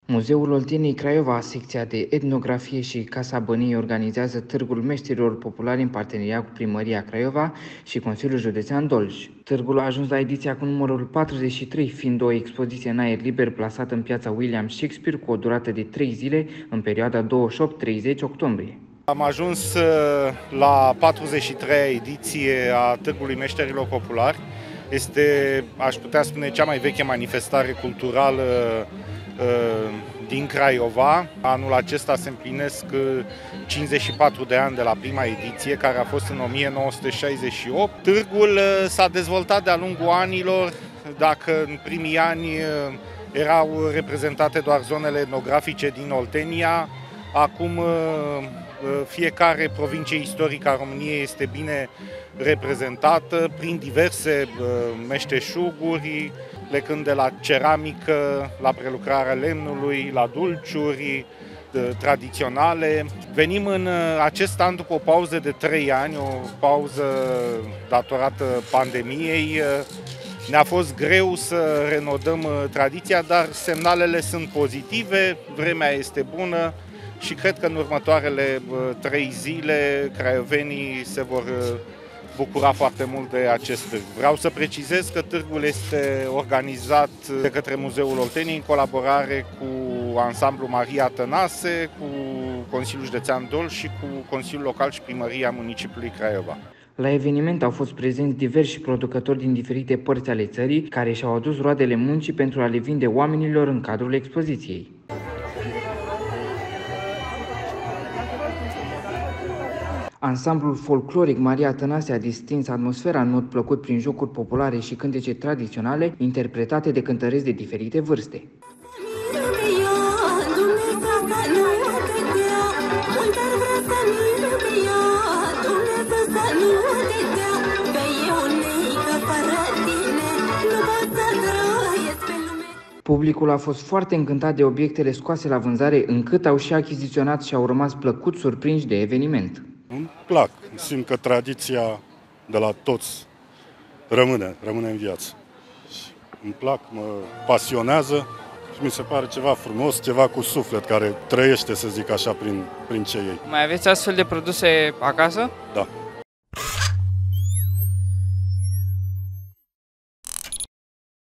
Muzeul Olteniei Craiova, secția de etnografie și Casa Băniei organizează Târgul Meșterilor Populari în parteneriat cu Primăria Craiova și Consiliul Județean Dolj. Târgul a ajuns la ediția cu numărul 43, fiind o expoziție în aer liber plasată în piața William Shakespeare cu o durată de 3 zile în perioada 28-30 octombrie. Am ajuns la 43-a ediție a Târgului Meșterilor Populari. Este, aș putea spune, cea mai veche manifestare culturală din Craiova. Anul acesta se împlinesc 54 de ani de la prima ediție, care a fost în 1968. Târgul s-a dezvoltat de-a lungul anilor. Dacă în primii ani erau reprezentate doar zonele etnografice din Oltenia, acum fiecare provincie istorică a României este bine reprezentată prin diverse meșteșuguri, plecând de la ceramică, la prelucrarea lemnului, la dulciuri tradiționale. Venim în acest an după o pauză de 3 ani, o pauză datorată pandemiei. Ne-a fost greu să renodăm tradiția, dar semnalele sunt pozitive, vremea este bună și cred că în următoarele 3 zile craiovenii se vor bucura foarte mult de acest târg. Vreau să precizez că târgul este organizat de către Muzeul Olteniei în colaborare cu Ansamblul Maria Tănase, cu Consiliul Județean Dolj și cu Consiliul Local și Primăria Municipiului Craiova. La eveniment au fost prezenți diversi producători din diferite părți ale țării care și-au adus roadele muncii pentru a le vinde oamenilor în cadrul expoziției. Ansamblul folcloric Maria Tănase a distins atmosfera în mod plăcut prin jocuri populare și cântece tradiționale interpretate de cântăreți de diferite vârste. Publicul a fost foarte încântat de obiectele scoase la vânzare, încât au și achiziționat și au rămas plăcut surprinși de eveniment. Îmi plac, simt că tradiția de la toți rămâne în viață. Îmi plac, mă pasionează și mi se pare ceva frumos, ceva cu suflet, care trăiește, să zic așa, prin ce ei. Mai aveți astfel de produse acasă? Da.